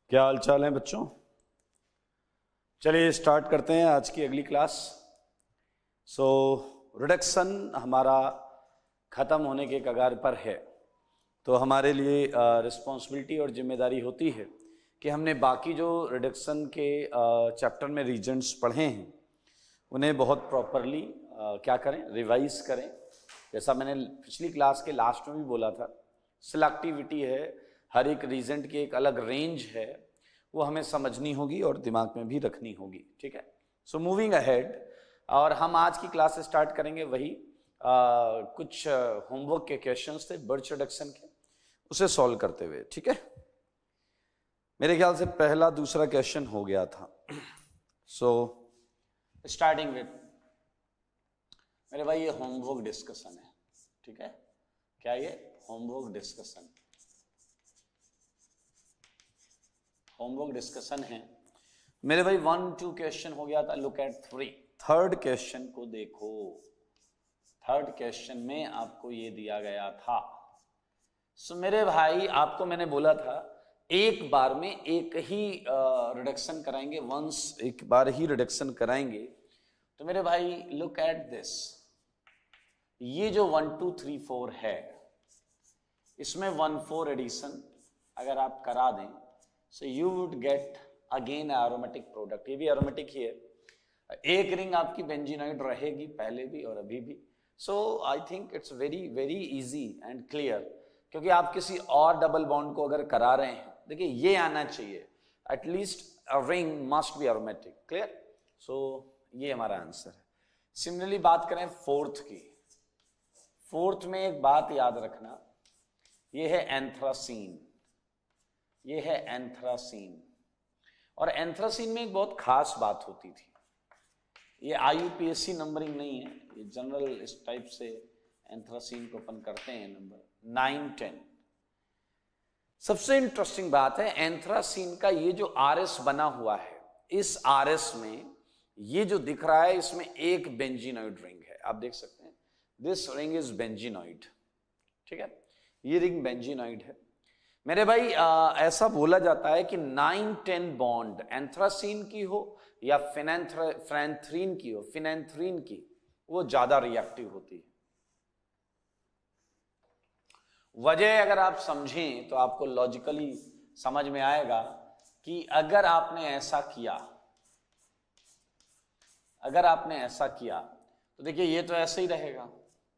क्या हाल चाल है बच्चों। चलिए स्टार्ट करते हैं आज की अगली क्लास। रिडक्शन हमारा ख़त्म होने के कगार पर है, तो हमारे लिए रिस्पॉन्सिबिलिटी और जिम्मेदारी होती है कि हमने बाकी जो रिडक्शन के चैप्टर में रीजन्स पढ़े हैं उन्हें बहुत प्रॉपरली क्या करें, रिवाइज करें। जैसा मैंने पिछली क्लास के लास्ट में भी बोला था, सिलेक्टिविटी है, हर एक रीजेंट की एक अलग रेंज है, वो हमें समझनी होगी और दिमाग में भी रखनी होगी। ठीक है, सो मूविंग अहेड, और हम आज की क्लास स्टार्ट करेंगे वही कुछ होमवर्क के क्वेश्चंस थे बर्च रिडक्शन के, उसे सॉल्व करते हुए। ठीक है, मेरे ख्याल से पहला दूसरा क्वेश्चन हो गया था। सो स्टार्टिंग विद, मेरे भाई ये होमवर्क डिस्कशन है। ठीक है, क्या ये होमवर्क डिस्कशन, होमवर्क डिस्कशन है मेरे भाई। 1-2 क्वेश्चन हो गया था, लुक एट 3। थर्ड क्वेश्चन को देखो, थर्ड क्वेश्चन में आपको ये दिया गया था। सो मेरे भाई आपको मैंने बोला था एक बार में एक ही रिडक्शन कराएंगे, वंस एक बार ही रिडक्शन कराएंगे। तो मेरे भाई लुक एट दिस, ये जो 1 2 3 4 है, इसमें 1 4 एडिशन अगर आप करा दें, so you would get again aromatic product. ये भी एरोमेटिक ही है, एक रिंग आपकी बेंजीनॉइड रहेगी पहले भी और अभी भी। So I think it's very very easy and clear, क्योंकि आप किसी और डबल बॉन्ड को अगर करा रहे हैं, देखिए ये आना चाहिए, at least a ring must be aromatic. Clear, सो ये हमारा आंसर है। सिमिलरली बात करें फोर्थ की, फोर्थ में एक बात याद रखना, ये है एंथ्रासीन, ये है एंथ्रासीन। और एंथ्रासीन में एक बहुत खास बात होती थी, ये IUPAC नंबरिंग नहीं है, ये जनरल इस टाइप से एंथ्रासीन को अपन करते हैं नंबर 9 10। सबसे इंटरेस्टिंग बात है एंथ्रासीन का ये जो RS बना हुआ है, इस RS में ये जो दिख रहा है, इसमें एक बेंजीनॉइड रिंग है। आप देख सकते हैं दिस रिंग इज बेंजीनॉइड। ठीक है, ये रिंग बेंजीनॉइड है मेरे भाई। ऐसा बोला जाता है कि 9-10 बॉन्ड एंथ्रासीन की हो या फिनेंथ्रीन की हो, फिनेंथ्रीन की, वो ज्यादा रिएक्टिव होती है। वजह अगर आप समझें तो आपको लॉजिकली समझ में आएगा कि अगर आपने ऐसा किया, अगर आपने ऐसा किया तो देखिए ये तो ऐसे ही रहेगा,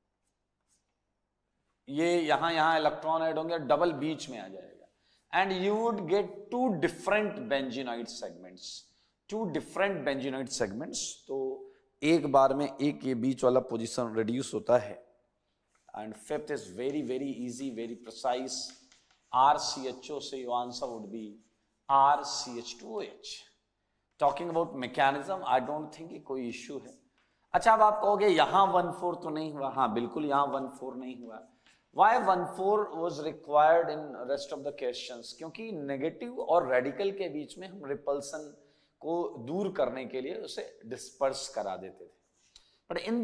ये यहां इलेक्ट्रॉन ऐड होंगे, डबल बीच में आ जाएगा, and you would get 2 different benzenoid segments, 2 different benzenoid segments. तो एक बार में एक ये बीच वाला पोजीशन रिड्यूस होता है। And fifth is very very easy, very precise, RCHO से your answer would be RCH2OH। Talking about mechanism, I don't think कोई इश्यू है। अच्छा, अब आप कहोगे यहां 1 4 तो नहीं हुआ। हाँ बिल्कुल, यहां 1 4 नहीं हुआ। Why 1 4 was required in rest of the questions? क्योंकि नेगेटिव और रेडिकल के बीच में हम रिपल्सन को दूर करने के लिए उसे डिस्पर्स करा देते थे। बट इन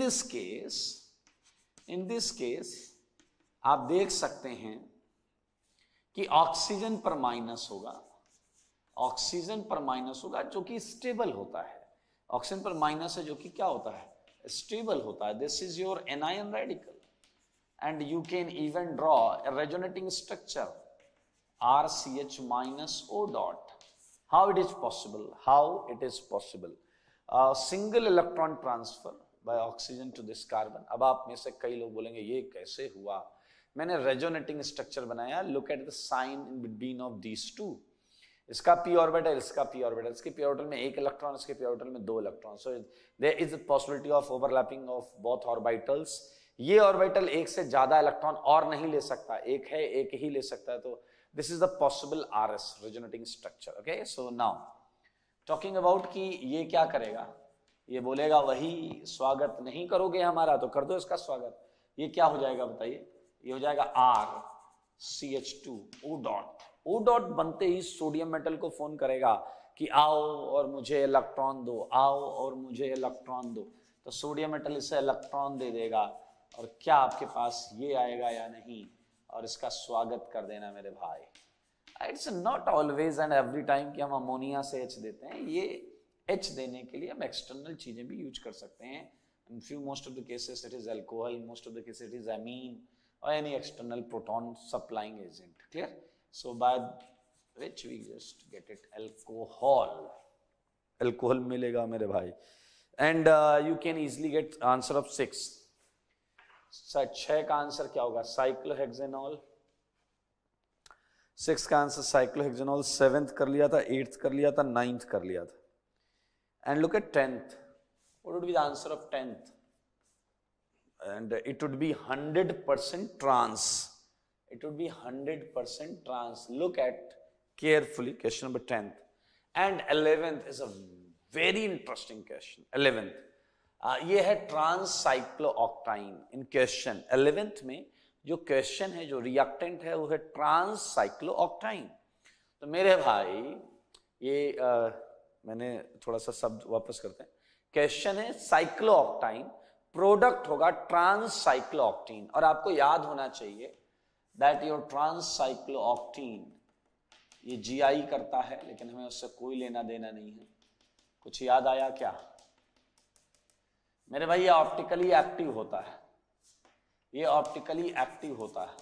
दिस केस आप देख सकते हैं कि ऑक्सीजन पर माइनस होगा, ऑक्सीजन पर माइनस होगा जो कि स्टेबल होता है। ऑक्सीजन पर माइनस है जो कि क्या होता है, स्टेबल होता है। This is your anion radical, and you can even draw a resonating structure RCH minus O dot. How it is possible? How it is possible? Single electron transfer by oxygen to this carbon. अब आप में से कई लोग बोलेंगे ये कैसे हुआ। मैंने resonating structure बनाया, look at the sign in between of these two. इसका p ऑर्बिटल, इसका p ऑर्बिटल, इसके p ऑर्बिटल में 1 इलेक्ट्रॉन, इसके p ऑर्बिटल में 2 electron. So there is a possibility of overlapping of both orbitals. ये orbital एक से ज्यादा इलेक्ट्रॉन और नहीं ले सकता, एक है एक ही ले सकता है। तो this is the possible RS resonating structure. Okay, so now talking about कि ये क्या करेगा, ये बोलेगा वही स्वागत नहीं करोगे हमारा तो कर दो इसका स्वागत। ये क्या हो जाएगा बताइए, ये हो जाएगा RCH2O डॉट। O डॉट बनते ही सोडियम मेटल को फोन करेगा कि आओ और मुझे इलेक्ट्रॉन दो, आओ और मुझे इलेक्ट्रॉन दो। तो सोडियम मेटल इसे इलेक्ट्रॉन दे देगा और क्या आपके पास ये आएगा या नहीं, और इसका स्वागत कर देना मेरे भाई। It's not always and every time कि हम अमोनिया से H देते हैं, ये H देने के लिए हम एक्सटर्नल चीजें भी यूज कर सकते हैं. In few most of the cases it is alcohol, most of the cases it is amine or any external proton supplying agent. Clear? So by which we just get it alcohol. Alcohol मिलेगा मेरे भाई. And you can easily get answer of 6. 6 का answer क्या होगा? Cyclohexanol. 6 का answer cyclohexanol. 7th कर लिया था, 8th कर लिया था, 9th कर लिया था. And look at 10th. What would be the answer of 10th? And it would be 100% trans. It would be 100% trans. Look at carefully question number 10th. And 11th is a very interesting question. 11th. ये है trans cyclooctane. In question 11th में जो question है, जो reactant है, वो है trans cyclooctane. तो मेरे भाई ये मैंने थोड़ा सा शब्द वापस करते हैं. क्वेश्चन है साइक्लोऑक्टाइन, प्रोडक्ट होगा ट्रांस साइक्लोऑक्टीन. और आपको याद होना चाहिए दैट योर ट्रांस साइक्लोऑक्टीन ये जीआई करता है, लेकिन हमें उससे कोई लेना देना नहीं है. कुछ याद आया क्या मेरे भाई? ये ऑप्टिकली एक्टिव होता है. ये ऑप्टिकली एक्टिव होता है.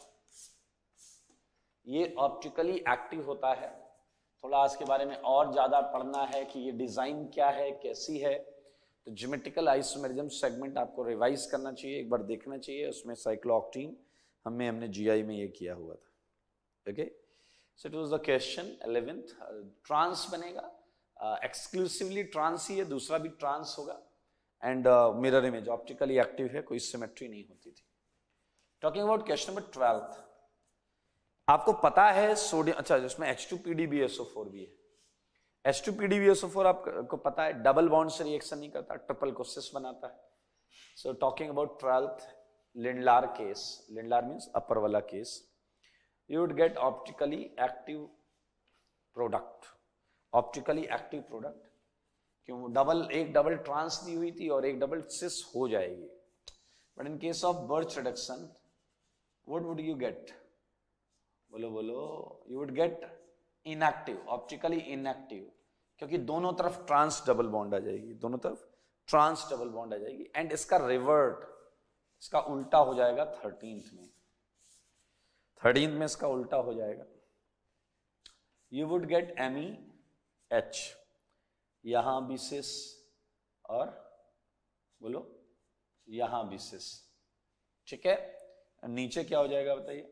ये ऑप्टिकली एक्टिव होता है. थोड़ा इसके बारे में और ज्यादा पढ़ना है कि ये डिजाइन क्या है, कैसी है, तो ज्योमेट्रिकल आइसोमेरिज्म सेगमेंट आपको रिवाइज करना चाहिए, एक बार देखना चाहिए. उसमें साइक्लोऑक्टीन हमने जीआई में ये किया हुआ था. Okay, so it was the question 11th. Trans बनेगा, एक्सक्लूसिवली ट्रांस ही है, दूसरा भी ट्रांस होगा. And mirror image optically active है, कोई सिमेट्री नहीं होती थी. Talking about question number 12th. आपको पता है सोडियम, अच्छा जिसमें H2PdBSO4 भी है. H2PdBSO4 आपको पता है डबल बॉन्ड से रिएक्शन नहीं करता, ट्रिपल को सिस बनाता है. So talking about 12th Lindlar case. Lindlar means upper वाला case. You would get optically active product. Optically active product क्यों? एक डबल ट्रांस दी हुई थी और एक डबल सिस हो जाएगी. But in case of Birch reduction what would you get? बोलो बोलो. You would get inactive, optically inactive, क्योंकि दोनों तरफ ट्रांस डबल बॉन्ड आ जाएगी, दोनों तरफ ट्रांस डबल बॉन्ड आ जाएगी. एंड इसका रिवर्ट, इसका उल्टा हो जाएगा 13th में. 13th में इसका उल्टा हो जाएगा. यू वुड गेट MEH, यहां भी सिस और बोलो यहां भी सिस. ठीक है, नीचे क्या हो जाएगा बताइए?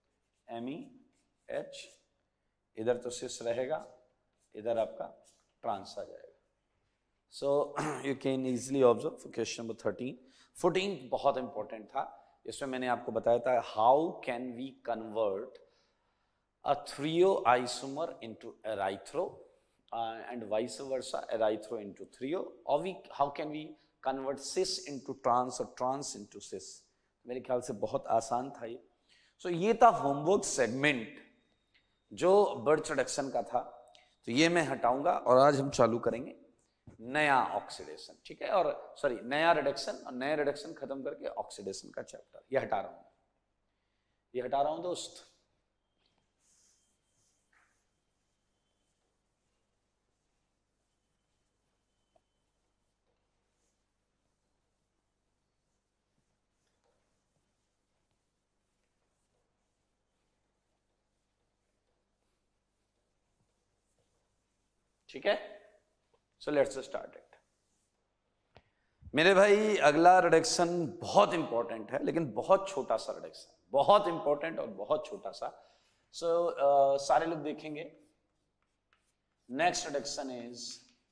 MEH, इधर तो सिस रहेगा, इधर आपका ट्रांस आ जाएगा. So you can easily observe question number 13. 14 बहुत इंपॉर्टेंट था. इसमें मैंने आपको बताया था how can we convert a threo isomer into erythro and vice versa, erythro into threo, और how can we convert cis into trans और ट्रांस इनटू सिस. मेरे ख्याल से बहुत आसान था ये. सो ये था होमवर्क सेगमेंट जो बर्च रिडक्शन का था. तो ये मैं हटाऊंगा और आज हम चालू करेंगे नया ऑक्सीडेशन. ठीक है, और सॉरी नया रिडक्शन, और नया रिडक्शन खत्म करके ऑक्सीडेशन का चैप्टर. ये हटा रहा हूं दोस्त. ठीक है, सो लेट्स स्टार्ट इट. मेरे भाई अगला रिडक्शन बहुत इंपॉर्टेंट है, लेकिन बहुत छोटा सा रिडक्शन, बहुत इंपॉर्टेंट और बहुत छोटा सा. सो सारे लोग देखेंगे. Next reduction is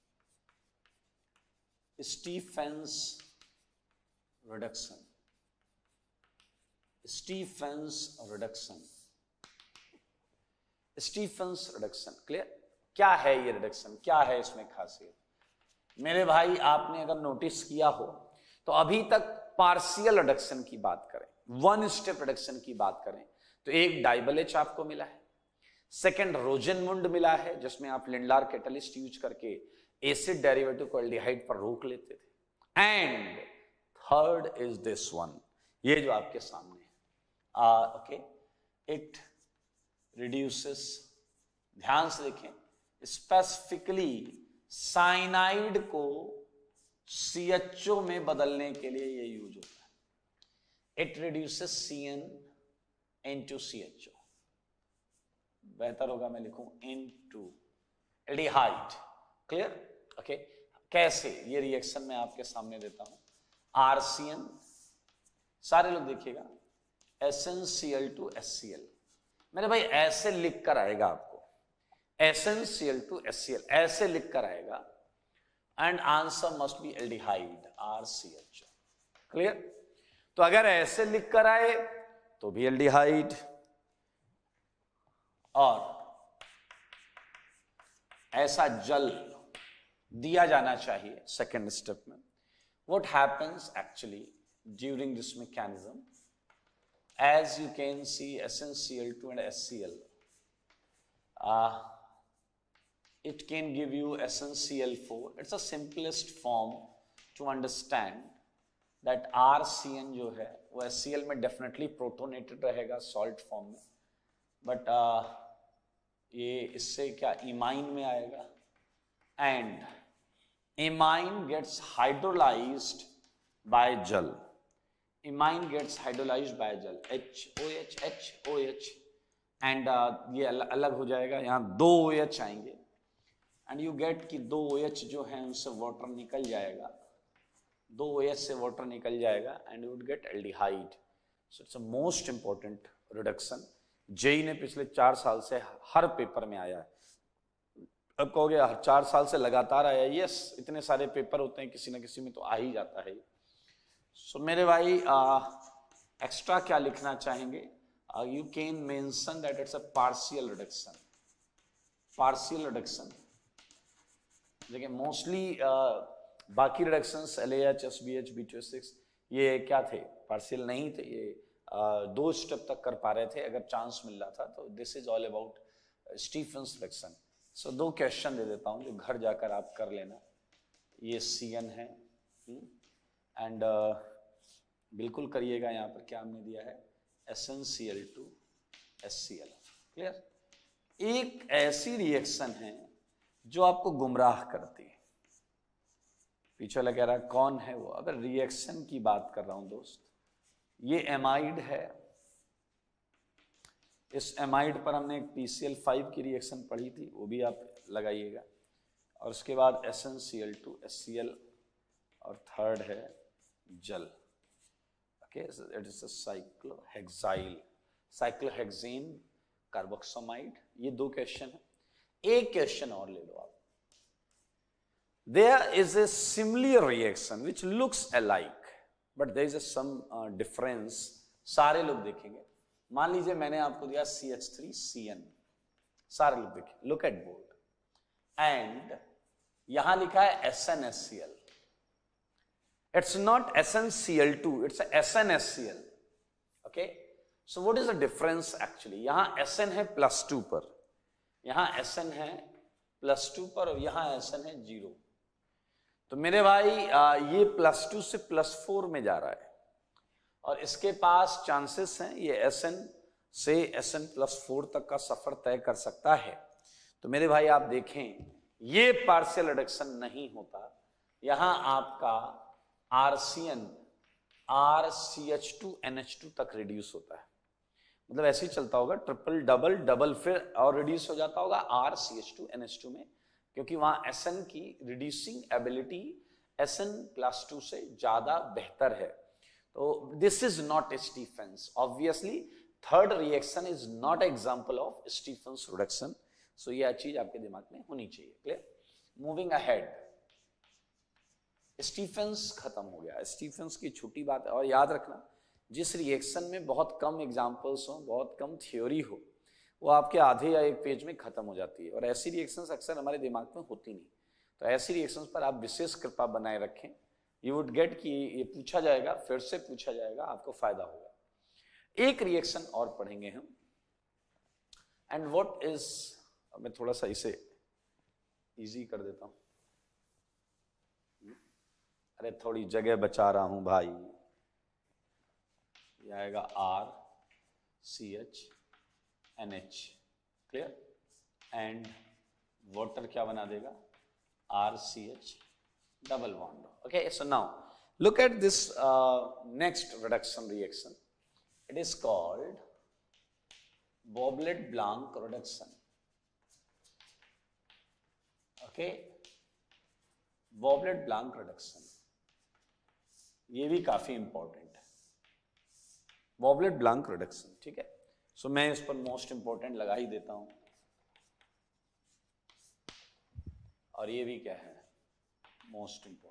Stephens reduction. Stephens reduction. Stephens reduction clear? क्या है ये रिडक्शन, क्या है इसमें खासियत? मेरे भाई आपने अगर नोटिस किया हो तो अभी तक पार्शियल रिडक्शन की बात करें, वन स्टेप रिडक्शन की बात करें, तो एक डाइबल एच आपको मिला है. सेकंड रोजेनमुंड मिला है, जिसमें आप लिंडलार कैटलिस्ट यूज करके एसिड डेरिवेटिव को एल्डिहाइड पर रोक लेते थे. And third is this one, ये जो आपके सामने है. ओके, इट रिड्यूसेस ध्यान से देखें, स्पेसिफिकली साइनाइड को CHO में बदलने के लिए ये यूज होता है। It reduces CN into CHO। बेहतर होगा मैं लिखूं into एल्डिहाइड। क्लियर? ओके, कैसे? ये रिएक्शन मैं आपके सामने देता हूं। RCN, सारे लोग देखिएगा, SnCl2HCl। मेरे भाई ऐसे लिख कर आएगा आपको, SnCl2HCl ऐसे लिख कर आएगा, and answer must be aldehyde RCHO। Clear? तो अगर ऐसे लिख कर आए तो भी एल्डिहाइड, और ऐसा जल दिया जाना चाहिए सेकेंड स्टेप में। What happens actually during this mechanism, as you can see SnCl2 and HCl, it can give you SnCl4. It's the simplest form to understand that RCN जो है वो HCl में definitely protonated रहेगा salt form में, but ये इससे क्या imine में आएगा, and imine gets hydrolyzed by jal. Imine gets hydrolyzed by jal, HOH, and ये अलग हो जाएगा, यहाँ 2 OH आएंगे, and you get कि 2 OH जो है उनसे वाटर निकल जाएगा, 2 OH से वाटर निकल जाएगा, and you would get aldehyde. So it's a most important reduction. JEE ने पिछले 4 साल से हर पेपर में आया है। अब कहोगे 4 साल से लगातार आया, यस, इतने सारे पेपर होते हैं, किसी ना किसी में तो आ ही जाता है। सो मेरे भाई एक्स्ट्रा क्या लिखना चाहेंगे? You can mention that it's a partial reduction. Partial reduction देखिए, मोस्टली बाकी रिडक्शंस LAH, SBH, B2S6 ये क्या थे? पार्शियल नहीं थे, ये 2 स्टेप तक कर पा रहे थे अगर चांस मिल रहा था। तो this is all about Stephens reduction. So 2 question दे देता हूं जो घर जाकर आप कर लेना। ये CN है, एंड बिल्कुल करिएगा। यहाँ पर क्या हमने दिया है? SnCl2HCl। क्लियर? एक ऐसी रिएक्शन है जो आपको गुमराह करती है। पीछे वाला कह रहा है कौन है वो? अगर रिएक्शन की बात कर रहा हूं दोस्त, ये एमाइड है। इस एमाइड पर हमने एक PCl5 की रिएक्शन पढ़ी थी, वो भी आप लगाइएगा। और उसके बाद SnCl2HCl, और थर्ड है जल। Okay, it is cyclohexane carboxamide. ये 2 क्वेश्चन है। एक क्वेश्चन और ले लो आप। There is a similar reaction which looks alike, but there is some difference. सारे लोग देखेंगे। मान लीजिए मैंने आपको दिया CH3CN, सारे लोग देखें, look at board, and यहां लिखा है SnHCl. It's not SnCl2, it's SnHCl. Okay, so what is the difference actually? यहां Sn है +2 पर, यहां Sn है +2 पर, और यहां Sn है 0। तो मेरे भाई ये +2 से +4 में जा रहा है, और इसके पास चांसेस हैं ये Sn से Sn+4 तक का सफर तय कर सकता है। तो मेरे भाई आप देखें, ये पार्शियल रिडक्शन नहीं होता, यहां आपका RCN RCH2NH2 तक रिड्यूस होता है। मतलब ऐसे ही चलता होगा, ट्रिपल डबल डबल, फिर और रिड्यूस हो जाता होगा RCH2NH2 में, क्योंकि वहां Sn की रिड्यूसिंग एबिलिटी Sn+2 से ज्यादा बेहतर है। तो this is not Stephens. Obviously third reaction is not example of Stephens reduction. So यह चीज आपके दिमाग में होनी चाहिए। क्लियर? मूविंग अहेड, स्टीफेंस खत्म हो गया। स्टीफेंस की छोटी बात है, और याद रखना जिस रिएक्शन में बहुत कम एग्जांपल्स हो, बहुत कम थ्योरी हो, वो आपके आधे या 1 पेज में खत्म हो जाती है। और ऐसी रिएक्शंस अक्सर हमारे दिमाग में होती नहीं। तो ऐसी रिएक्शंस पर आप विशेष कृपा बनाए रखें। यू वुड गेट कि ये पूछा जाएगा, फिर से पूछा जाएगा, आपको फायदा होगा। एक रिएक्शन और पढ़ेंगे हम, एंड व्हाट इज, मैं थोड़ा सा इसे इजी कर देता हूं। अरे थोड़ी जगह बचा रहा हूं भाई। ये आएगा RCHNH। क्लियर? एंड वाटर क्या बना देगा, RCH double bond. Okay, so now look at this next reduction reaction. It is called Bouvelet-Blanc reduction. Okay, Bouvelet-Blanc reduction, ये भी काफी इंपॉर्टेंट है. Bouvelet-Blanc reduction, ठीक है. सो मैं इस पर मोस्ट इंपॉर्टेंट लगा ही देता हूं. और ये भी क्या है, मोस्ट इंपॉर्टेंट.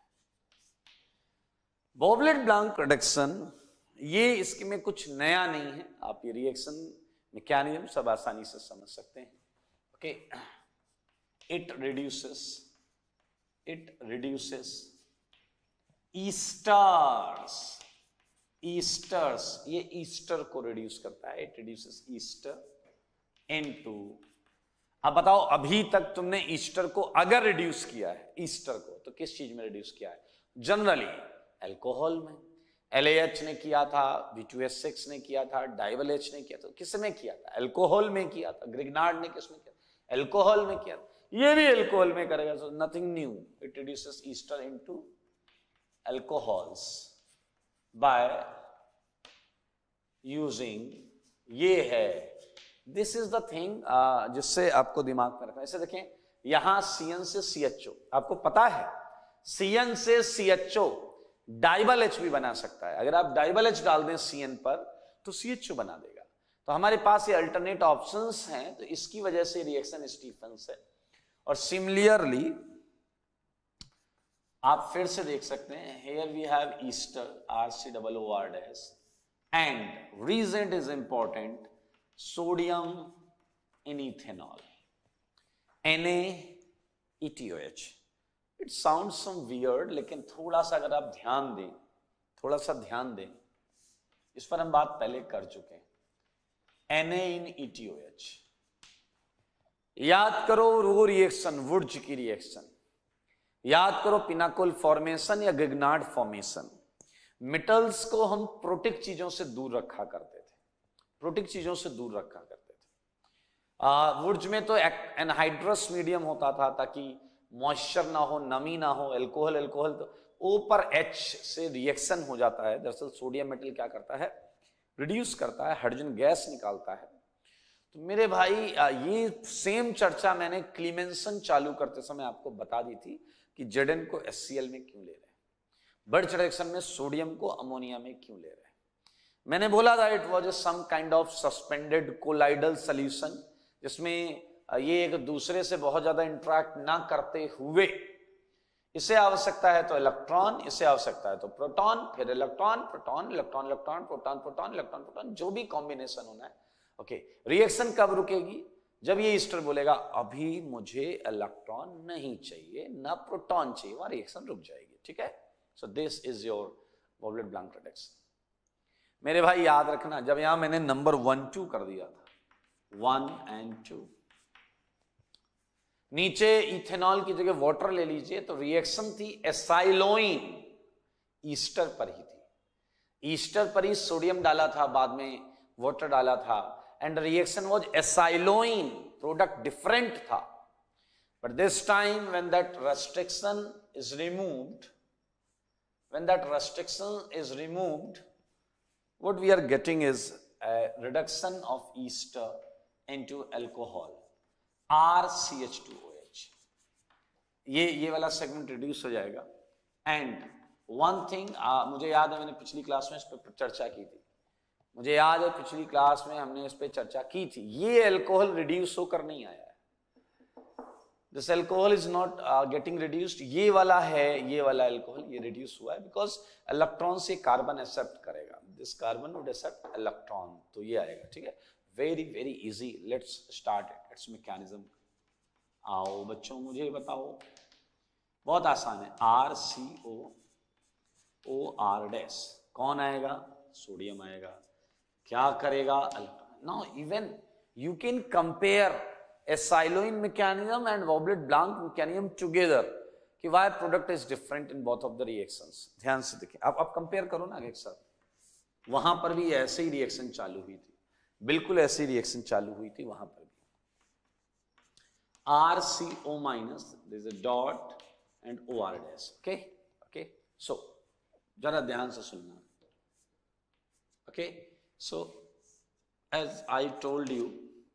Bouvelet-Blanc reduction, ये इसके में कुछ नया नहीं है. आप ये रिएक्शन मैकेनिज्म सब आसानी से समझ सकते हैं. ओके, इट रिड्यूसेस ईस्टर्स, ये ईस्टर को रिड्यूस करता है. इट रिड्यूसेस ईस्टर इनटू, अब बताओ अभी तक तुमने ईस्टर को अगर रिड्यूस किया है, ईस्टर को, तो किस चीज में रिड्यूस किया है? जनरली अल्कोहल में. LAH ने किया था, V2S6 ने किया था, डाइवल H ने किया था. किस में किया था? अल्कोहल में किया था. ग्रिग्नार्ड ने किस में किया था? अल्कोहल में किया था. ये भी अल्कोहल में करेगा. So nothing new. It reduces ester into alcohols by using, ये है, दिस इज द थिंग जिससे आपको दिमाग में रखना. ऐसे देखें, यहां CN से CHO, आपको पता है CN से CHO डाइबल H भी बना सकता है. अगर आप डाइबल H डाल दें CN पर तो CHO बना देगा. तो हमारे पास ये अल्टरनेट ऑप्शंस हैं, तो इसकी वजह से रिएक्शन स्टीफन्स है. और सिमिलरली आप फिर से देख सकते हैं, here we have ester RCOOR- and reagent is important, sodium in ethanol NaETOH. It sound some weird, लेकिन थोड़ा सा अगर आप ध्यान दें, थोड़ा सा ध्यान दें, इस पर हम बात पहले कर चुके हैं. NaETOH, याद करो वो रिएक्शन, वुड्ज की रिएक्शन. याद करो पिनाकोल फॉर्मेशन या गिग्नार्ड फॉर्मेशन. मेटल्स को हम प्रोटिक चीजों से दूर रखा करते थे, प्रोटिक चीजों से दूर रखा करते थे. वुड्स में तो एनहाइड्रस मीडियम होता था ताकि मॉइस्चर ना हो, नमी ना हो. अल्कोहल तो O पर H से रिएक्शन हो जाता है. दरअसल सोडियम मेटल क्या करता है, रिड्यूस करता है, हाइड्रोजन गैस निकालता है. तो मेरे भाई ये सेम चर्चा मैंने क्लीमेंसन चालू करते समय आपको बता दी थी कि Zn को HCl में क्यों ले रहे हैं, बर्च रिएक्शन में सोडियम को अमोनिया में क्यों ले रहे हैं. मैंने बोला था it was some kind of suspended colloidal solution, जिसमें ये एक दूसरे से बहुत ज्यादा इंटरेक्ट ना करते हुए, इसे आवश्यकता है तो इलेक्ट्रॉन, इसे आवश्यकता है तो प्रोटॉन, फिर electron proton, electron electron, proton proton, electron proton, जो भी कॉम्बिनेशन होना है. ओके, रिएक्शन कब रुकेगी? जब ये ईस्टर बोलेगा अभी मुझे इलेक्ट्रॉन नहीं चाहिए, ना प्रोटॉन चाहिए, वहां रिएक्शन रुक जाएगी. ठीक है, so this is your Bouvelet-Blanc reduction. मेरे भाई याद रखना, जब यहां मैंने नंबर 1 2 कर दिया था, 1 and 2, नीचे इथेनॉल की जगह वाटर ले लीजिए, तो रिएक्शन थी एसाइलोइन, ईस्टर पर ही थी. ईस्टर पर ही सोडियम डाला था, बाद में वाटर डाला था, and reaction was acyloin. Product different था, but this time when that restriction is removed, what we are getting is a reduction of ester into alcohol, RCH2OH. ये वाला सेगमेंट रिड्यूस हो जाएगा. एंड वन थिंग मुझे याद है, मैंने पिछली क्लास में इस पर चर्चा की थी. मुझे याद है पिछली क्लास में हमने इस पर चर्चा की थी. ये अल्कोहल रिड्यूस होकर नहीं आया है. This alcohol is not getting reduced. ये वाला है, ये वाला अल्कोहल ये रिड्यूस हुआ है बिकॉज इलेक्ट्रॉन से कार्बन एक्सेप्ट करेगा. This carbon would accept electron, तो ये आएगा. ठीक है, very very easy. Let's start its mechanism. आओ बच्चों मुझे बताओ, बहुत आसान है. RCOOR-. कौन आएगा? सोडियम आएगा. क्या करेगा? Now even you can compare acyloin mechanism and Bouvelet-Blanc mechanism together, कि why product is different in both of the reactions. ध्यान से देखिए, आप कंपेयर करो ना एक साथ. वहां पर भी ऐसे ही रिएक्शन चालू हुई थी, बिल्कुल ऐसी रिएक्शन चालू हुई थी वहां पर भी. RCO minus, there is a dot and OR dash. Okay, okay. So जरा ध्यान से सुनना. Okay, so as I told you,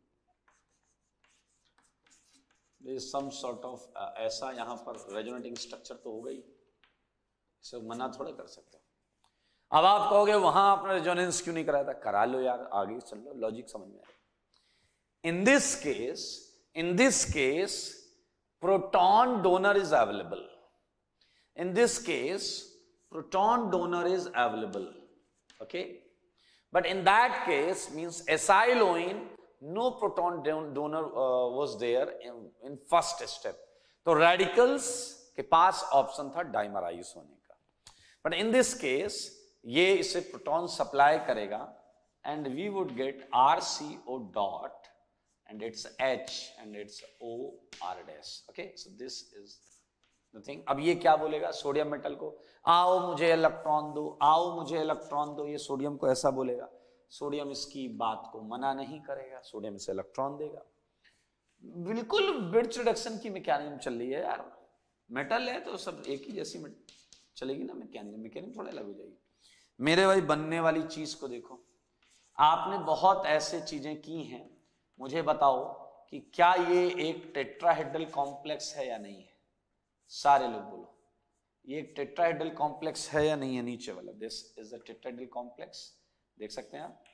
there is some sort of ऐसा यहाँ पर रेजोनेटिंग स्ट्रक्चर तो हो गई, इसे मना थोड़ा कर सकते हो. अब आप कहोगे वहां आपने रेजोनेंस क्यों नहीं कराया था? करा लो यार, आगे चल लो, लॉजिक समझ में आए. In this case, proton donor is available. In this case, proton donor is available. Okay, but in that case means acyloin, no proton donor was there in first step. तो radicals के पास option था dimerise होने का. But in this case, ये इसे proton supply करेगा and we would get RCO dot and it's H and it's OR dash. Okay, so this is the thing. अब ये क्या बोलेगा सोडियम मेटल को? आओ मुझे इलेक्ट्रॉन दो, आओ मुझे इलेक्ट्रॉन दो. ये सोडियम को ऐसा बोलेगा. सोडियम इसकी बात को मना नहीं करेगा, सोडियम इसे इलेक्ट्रॉन देगा. बिल्कुल बिट्स रिडक्शन की मैकेनिज्म चल रही है यार. मेटल है तो सब एक ही जैसी चलेगी ना मैकेनिज्म थोड़ा अलग हो जाएगी. मेरे भाई बनने वाली चीज को देखो. आपने बहुत ऐसे चीजें की हैं, मुझे बताओ कि क्या ये एक टेट्राहेड्रल कॉम्प्लेक्स है या नहीं है? सारे लोग बोलो, ये एक टेट्राहेड्रल कॉम्प्लेक्स है या नहीं है? नीचे वाला, this is a tetrahedral complex. देख सकते हैं आप,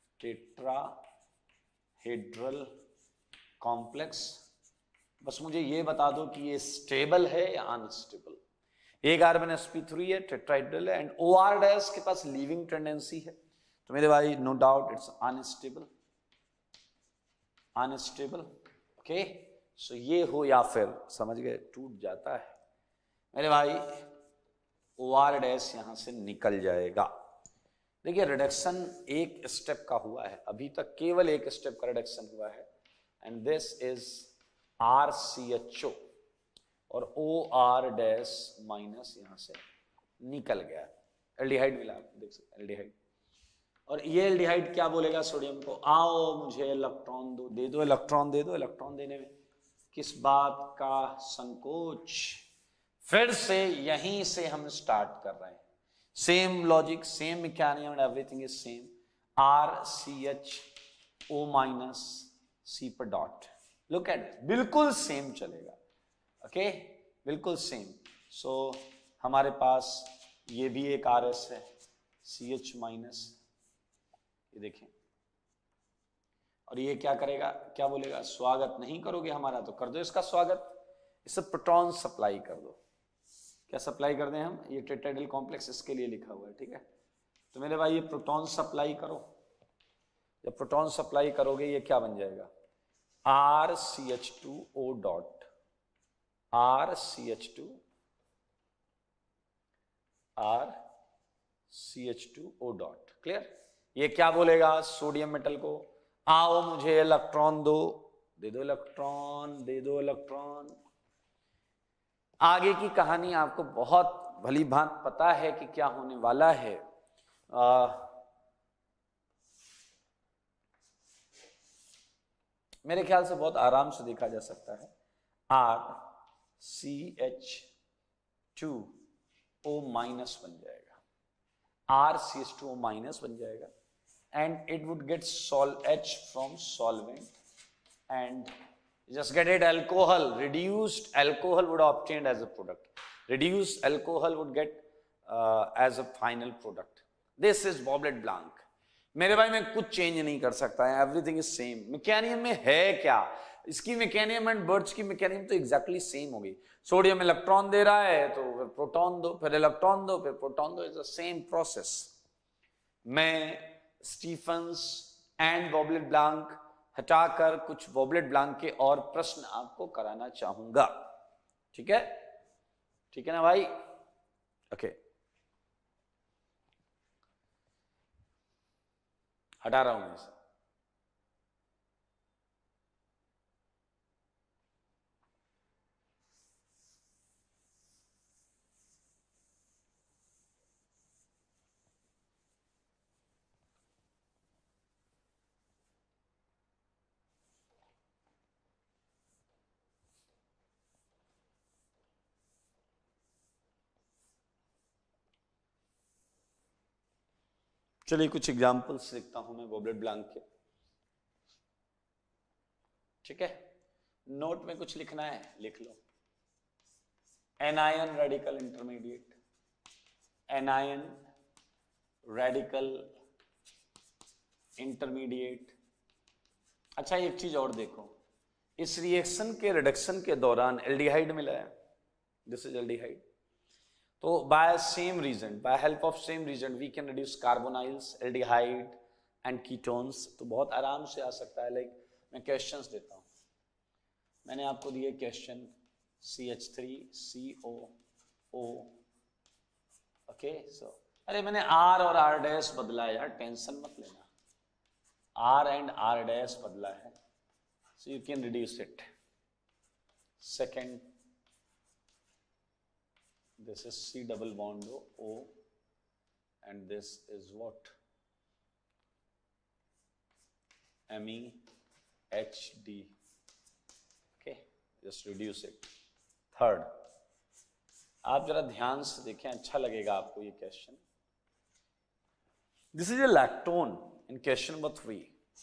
टेट्राहेड्रल कॉम्प्लेक्स. बस मुझे ये बता दो कि ये स्टेबल है या अनस्टेबल. एक कार्बन sp3 है, टेट्राहेड्रल है, एंड OR डैश के पास लीविंग टेंडेंसी है. तो मेरे भाई no doubt it's unstable. Okay, so ये हो या फिर समझ गए टूट जाता है. मेरे भाई OR डैश यहां से निकल जाएगा. देखिए रिडक्शन एक स्टेप का हुआ है, अभी तक केवल एक स्टेप का रिडक्शन हुआ है, एंड दिस इज RCHO और OR डैश माइनस यहां से निकल गया. एल्डिहाइड मिला, देख सकते एल्डिहाइड. और ये एल्डिहाइड क्या बोलेगा सोडियम को? आओ मुझे इलेक्ट्रॉन दो, दे दो इलेक्ट्रॉन, दे दो इलेक्ट्रॉन. देने में किस बात का संकोच? फिर से यहीं से हम स्टार्ट कर रहे हैं. Same logic, same mechanism, everything is same. RCHO minus C पर डॉट. लुक एट, बिल्कुल सेम चलेगा. ओके, बिल्कुल सेम. सो हमारे पास ये भी एक RS है, CH माइनस, ये देखें. और ये क्या करेगा, क्या बोलेगा? स्वागत नहीं करोगे हमारा तो कर दो इसका स्वागत. इसे प्रोटॉन सप्लाई कर दो. क्या सप्लाई कर दें हम? ये टेट्राहेड्रल कॉम्प्लेक्स इसके लिए लिखा हुआ है, ठीक है. तो मेरे भाई ये प्रोटॉन सप्लाई करो. जब प्रोटॉन सप्लाई करोगे ये क्या बन जाएगा? RCH2O dot, RCH2O dot. Clear? ये क्या बोलेगा सोडियम मेटल को? आओ मुझे इलेक्ट्रॉन दो, दे दो इलेक्ट्रॉन, दे दो इलेक्ट्रॉन. आगे की कहानी आपको बहुत भली भांति पता है कि क्या होने वाला है. मेरे ख्याल से बहुत आराम से देखा जा सकता है. RCH2O माइनस बन जाएगा, RCH2O माइनस बन जाएगा, and it would get H from solvent and just get it alcohol. Reduced alcohol would obtained as a product. Reduced alcohol would get as a final product. This is Boblet blanc. मेरे भाई मैं कुछ change नहीं कर सकता है, everything is same. Mechanism में है क्या? इसकी मैकेनिज्म एंड बर्ड्स की मैकेनिज्म तो एग्जैक्टली सेम हो गई. सोडियम इलेक्ट्रॉन दे रहा है तो फिर प्रोटॉन दो, फिर इलेक्ट्रॉन दो, फिर प्रोटॉन दो. Is the same process. मैं स्टीफंस एंड बॉबलेट ब्लांक हटाकर कुछ बॉबलेट ब्लांक के और प्रश्न आपको कराना चाहूंगा. ठीक है, ठीक है ना भाई? ओके, हटा रहा हूं मैं इसे. चलिए कुछ एग्जांपल्स लिखता हूं मैं बॉबलेट ब्लैंक के, ठीक है। नोट में कुछ लिखना है लिख लो। Anion radical intermediate, anion radical intermediate. अच्छा एक चीज और देखो, इस रिएक्शन के रिडक्शन के दौरान एल्डिहाइड मिला है, दिस इज एल्डिहाइड। तो by same reason, by help of same reason we can reduce carbonyls, aldehyde and ketones. तो बहुत आराम से आ सकता है। लाइक मैं क्वेश्चंस देता हूं, मैंने आपको दिए क्वेश्चन CH3COO, ओके। सो अरे मैंने R और R डैश बदला है यार, टेंशन मत लेना, R एंड R डैश बदला है, so you can reduce it. Second, this is C double bond O, and this is what? MEHD. Okay, just reduce it. Third, आप जरा ध्यान से देखें, अच्छा लगेगा आपको ये question. This is a lactone in question number 3.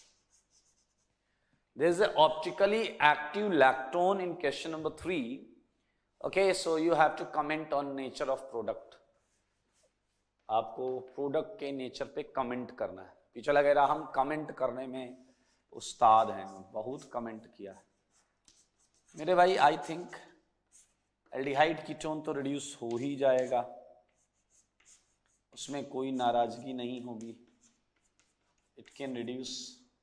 There is an optically active lactone in question number 3. Okay, so you have to comment on nature of product. आपको प्रोडक्ट के नेचर पे कमेंट करना है। पीछे लगे रहा, हम कमेंट करने में उस्ताद हैं, बहुत कमेंट किया है मेरे भाई। आई थिंक एल्डिहाइड कीटोन तो रिड्यूस हो ही जाएगा, उसमें कोई नाराजगी नहीं होगी। It can reduce,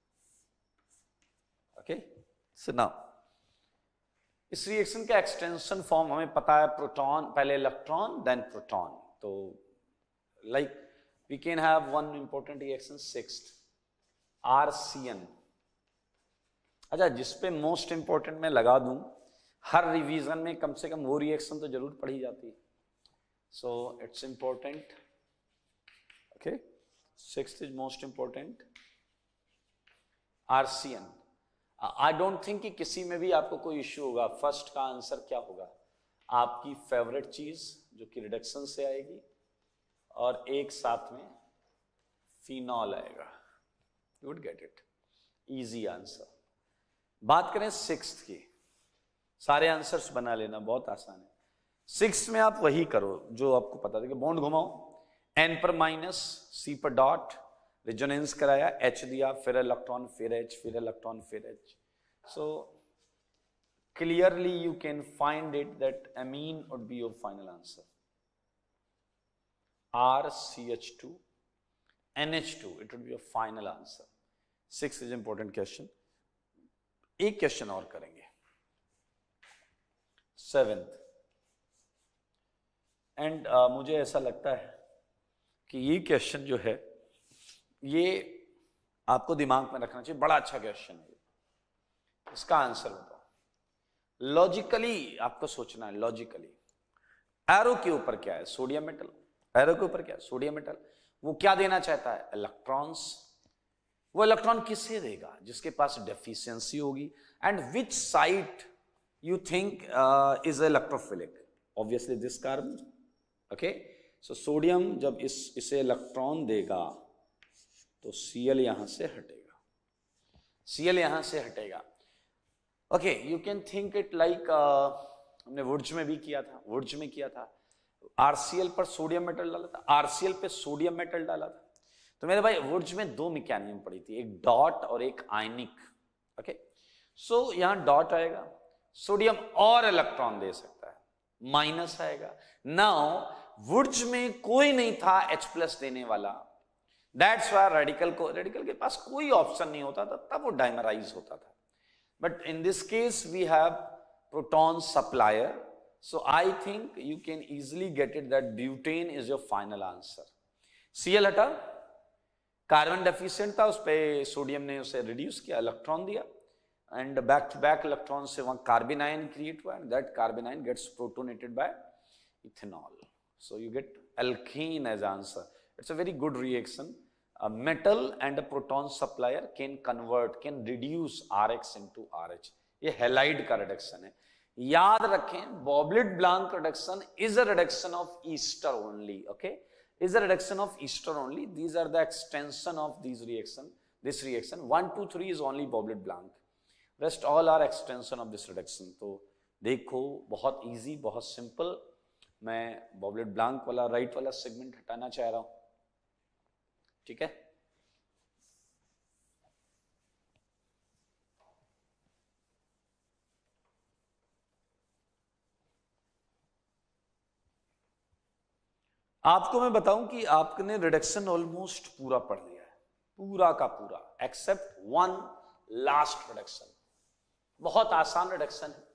okay. So now इस रिएक्शन का एक्सटेंशन फॉर्म हमें पता है, प्रोटॉन पहले इलेक्ट्रॉन देन प्रोटॉन। तो like we can have one important reaction 6th RCN। अच्छा, जिसपे मोस्ट इंपॉर्टेंट मैं लगा दूं, हर रिवीजन में कम से कम वो रिएक्शन तो जरूर पढ़ी जाती है। So it's important, okay. 6th is most important, RCN। I don't think कि किसी में भी आपको कोई इश्यू होगा। फर्स्ट का आंसर क्या होगा? आपकी फेवरेट चीज जो कि रिडक्शन से आएगी, और एक साथ में फिनॉल आएगा। You would get it, easy answer. बात करें 6th की, सारे आंसर्स बना लेना, बहुत आसान है। 6th में आप वही करो जो आपको पता था कि बॉन्ड घुमाओ, N पर माइनस, C पर डॉट, रेजोनेंस कराया, H दिया, फिर इलेक्ट्रॉन, फिर H, फिर इलेक्ट्रॉन, फिर H। So clearly you can find it that amine would be your final answer. RCH2 NH2, it would be your final answer. 6 is important question. एक question और करेंगे, 7th। And मुझे ऐसा लगता है कि ये क्वेश्चन जो है ये आपको दिमाग में रखना चाहिए, बड़ा अच्छा क्वेश्चन है। इसका आंसर बताओ। लॉजिकली आपको सोचना है, लॉजिकली। एरो के ऊपर क्या है? Sodium metal. एरो के ऊपर क्या है? Sodium metal. वो क्या देना चाहता है? इलेक्ट्रॉन्स। वो इलेक्ट्रॉन किसे देगा? जिसके पास डेफिशिएंसी होगी। And which site you think is electrophilic? Obviously this carbon, okay। so sodium जब इसे इलेक्ट्रॉन देगा तो Cl यहां से हटेगा, Cl यहां से हटेगा, okay। you can think it like हमने वुड्स में भी किया था, वुड्स में किया था, RCl पर सोडियम मेटल डाला था, RCl पे सोडियम मेटल डाला था। तो मेरे भाई वुड्स में दो मैकेनिज्म पड़ी थी, एक डॉट और एक आयनिक, ओके। सो यहां डॉट आएगा, सोडियम और इलेक्ट्रॉन दे सकता है, माइनस आएगा। नाउ वुड्स में कोई नहीं था H+ देने वाला, दैट्स व्हाई रेडिकल के पास कोई ऑप्शन नहीं होता था, तब वो डाइमराइज होता था। But in this case we have proton supplier, so I think you can easily get it that butane is your final answer. Cl हटा, कार्बन डेफिशिएंट था, उस पे सोडियम ने उसे रिड्यूस किया, इलेक्ट्रॉन दिया, and back to back electron से वहां carbon ion create हुआ, and that carbon ion gets protonated by ethanol, so you get alkene as answer. It's a very good reaction. A metal and a proton supplier can reduce RX into RH. ये halide का reduction है। याद रखें, Boblet-Blanc reduction is a reduction of ester only, okay। is a reduction of ester only. These are the extension of these reaction. This reaction 1, 2, 3 is only Bouvelet blanc. Rest all are extension of this reduction. तो देखो बहुत easy, बहुत simple. मैं Bouvelet blanc वाला right वाला segment हटाना चाह रहा हूं, ठीक है। आपको मैं बताऊं कि आपने रिडक्शन ऑलमोस्ट पूरा पढ़ लिया है, पूरा का पूरा, एक्सेप्ट वन लास्ट रिडक्शन। बहुत आसान रिडक्शन है,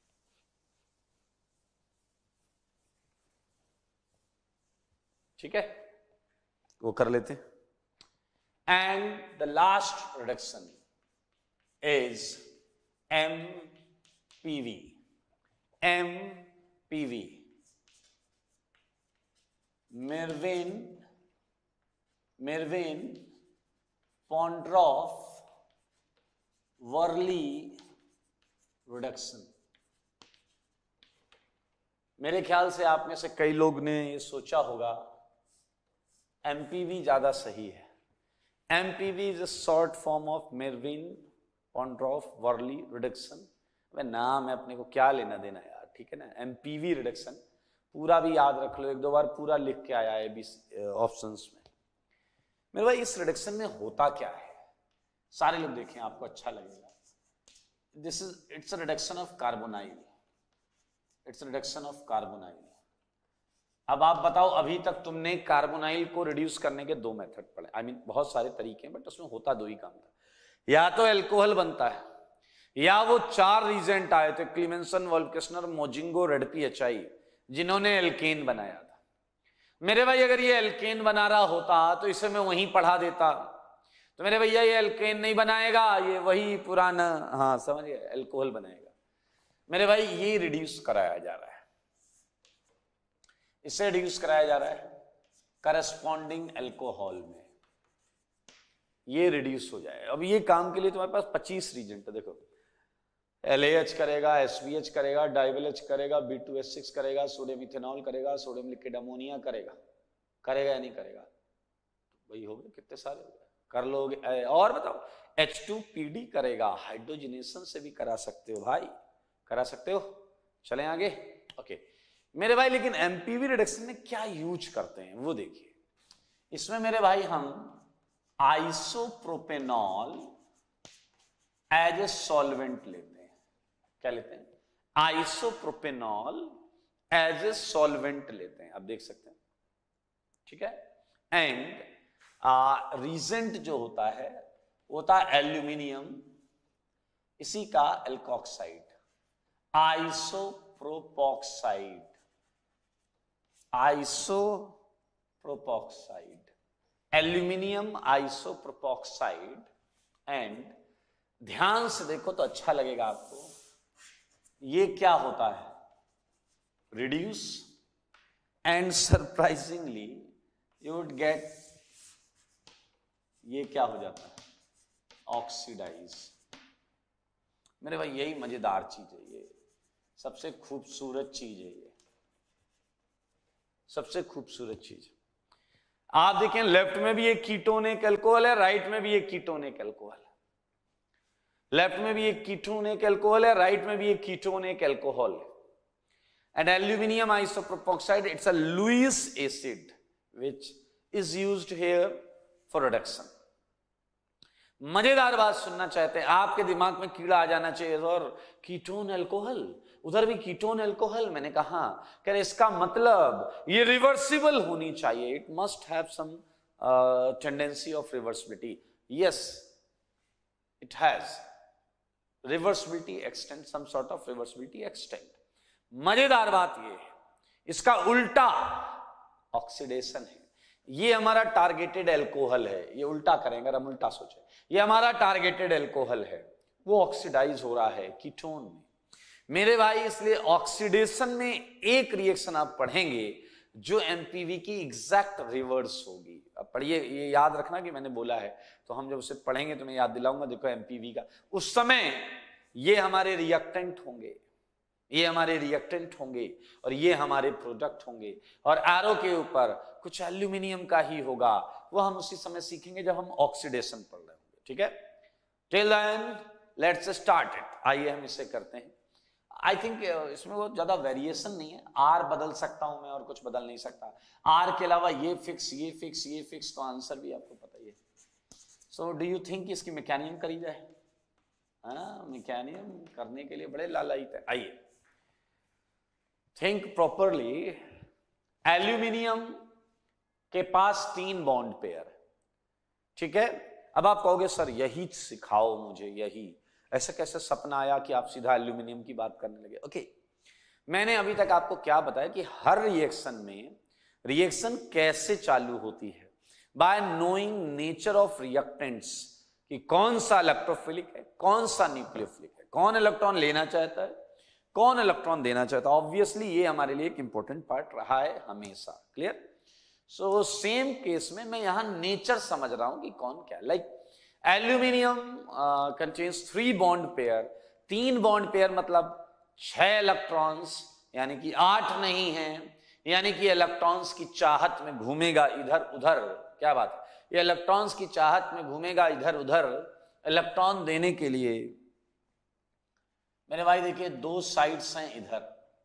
ठीक है, वो कर लेते हैं। And the last reduction is MPV। MPV Meerwein Ponndorf Verley reduction. मेरे ख्याल से आप में से कई लोग ने ये सोचा होगा MPV ज्यादा सही है। MPV is a short form of Meerwein Ponndorf Verley reduction. वह नाम है, अपने को क्या लेना देना यार, ठीक है ना। MPV रिडक्शन पूरा भी याद रख लो, एक दो बार पूरा लिख के आया है ऑप्शंस में। मेरे भाई इस रिडक्शन में होता क्या है, सारे लोग देखें, आपको अच्छा लगेगा। It's a reduction of carbonyl. It's reduction of carbonyl. अब आप बताओ, अभी तक तुमने कार्बोनाइल को रिड्यूस करने के दो मेथड पढ़े, आई मीन बहुत सारे तरीके हैं, बट उसमें होता दो ही काम था। या तो एल्कोहल बनता है, या वो 4 रीजेंट आए थे, Clemmensen, Wolff Kishner, Mozingo, red PHI, जिन्होंने एल्केन बनाया था। मेरे भाई अगर ये एल्केन बना रहा होता तो इसे मैं वहीं पढ़ा देता, तो मेरे भैया ये एल्केन नहीं बनाएगा, ये वही पुराना, हाँ समझिए, एल्कोहल बनाएगा। मेरे भाई ये रिड्यूस कराया जा रहा है, इसे रिड्यूस कराया जा रहा है करस्पॉन्डिंग एल्कोहल में, ये रिड्यूस हो जाए। अब ये काम के लिए तुम्हारे पास 25 रीजेंट है, देखो LAH करेगा, SBH करेगा, डाइवेलएच करेगा, B2H6 करेगा, सोडियम इथेनॉल करेगा, सोडियम लिक्विड अमोनिया करेगा। करेगा या नहीं करेगा? वही हो गए, कितने सारे हो गए, कर लोगे। और बताओ, H2PD करेगा, हाइड्रोजनेशन से भी करा सकते हो भाई, करा सकते हो। चलें आगे, ओके मेरे भाई। लेकिन MPV रिडक्शन में क्या यूज करते हैं वो देखिए। इसमें मेरे भाई हम आइसोप्रोपेनॉल एज ए सॉल्वेंट लेते हैं। क्या लेते हैं? आइसोप्रोपेनॉल एज ए सॉल्वेंट लेते हैं, आप देख सकते हैं, ठीक है। एंड रीजेंट जो होता है वो होता है एल्यूमिनियम, इसी का alkoxide, isopropoxide, isopropoxide, aluminium isopropoxide. And ध्यान से देखो तो अच्छा लगेगा आपको, ये क्या होता है? Reduce, and surprisingly you would get, ये क्या हो जाता है? ऑक्सीडाइज। मेरे भाई यही मजेदार चीज है, ये सबसे खूबसूरत चीज है, ये सबसे खूबसूरत चीज। आप देखें, लेफ्ट में भी एक कीटोनिक अल्कोहल है, राइट में भी एक कीटोनिक अल्कोहल है। लेफ्ट में भी एक कीटोनिक अल्कोहल है, राइट में भी एक कीटोनिक अल्कोहल है। And aluminium isopropoxide, it's a Lewis acid which is used here for reduction. मजेदार बात सुनना चाहते हैं, आपके दिमाग में कीड़ा आ जाना चाहिए, और कीटोन अल्कोहल, उधर भी कीटोन अल्कोहल। मैंने कहा कि इसका मतलब ये रिवर्सिबल होनी चाहिए, it must have some tendency of reversibility. Yes, it has reversibility extent, some sort of reversibility extent. मजेदार बात ये है, इसका उल्टा ऑक्सीडेशन है। ये हमारा टारगेटेड एल्कोहल है, ये उल्टा करेंगे, हम उल्टा सोचें, ये हमारा टारगेटेड एल्कोहल है, वो ऑक्सीडाइज हो रहा है कीटोन में। मेरे भाई इसलिए ऑक्सीडेशन में एक रिएक्शन आप पढ़ेंगे जो MPV की एग्जैक्ट रिवर्स होगी। अब पढ़िए, ये याद रखना कि मैंने बोला है, तो हम जब उसे पढ़ेंगे तो मैं याद दिलाऊंगा। देखो MPV का, उस समय ये हमारे रिएक्टेंट होंगे, ये हमारे रिएक्टेंट होंगे और ये हमारे प्रोडक्ट होंगे, और एरो के ऊपर कुछ एल्यूमिनियम का ही होगा। वो हम उसी समय सीखेंगे जब हम ऑक्सीडेशन पढ़ रहे होंगे, ठीक है। Till then let's start it. आइए हम इसे करते हैं। आई थिंक इसमें बहुत ज्यादा वेरिएशन नहीं है, आर बदल सकता हूं मैं और कुछ बदल नहीं सकता। आर के अलावा ये फिक्स, ये फिक्स, ये फिक्स, तो आंसर भी आपको पता ही है। सो डू यू थिंक इसकी मैकेनिज्म करी जाए? हाँ, मैकेनिज्म करने के लिए बड़े लालायित है। आइए थिंक प्रॉपरली। एल्यूमिनियम के पास 3 बॉन्ड पेयर, ठीक है। अब आप कहोगे सर यही सिखाओ मुझे, यही ऐसा कैसे सपना आया कि आप सीधा एल्यूमिनियम की बात करने लगे? ओके, मैंने अभी तक आपको क्या बताया कि हर रिएक्शन में रिएक्शन कैसे चालू होती है, by knowing nature of reactants, कि कौन सा इलेक्ट्रोफिलिक है, कौन सा न्यूक्लियोफिलिक है, कौन इलेक्ट्रॉन लेना चाहता है, कौन इलेक्ट्रॉन देना चाहता है। ऑब्वियसली ये हमारे लिए एक इंपॉर्टेंट पार्ट रहा है हमेशा। क्लियर? सो सेम केस में मैं यहां नेचर समझ रहा हूं कि कौन क्या। Like aluminium contains 3 bond pair, 3 bond pair मतलब 6 इलेक्ट्रॉन्स, यानी कि 8 नहीं है, यानी कि इलेक्ट्रॉन्स की चाहत में घूमेगा इधर उधर। क्या बात है, ये इलेक्ट्रॉन्स की चाहत में घूमेगा इधर उधर इलेक्ट्रॉन देने के लिए। मेरे भाई देखिए 2 साइड्स हैं इधर,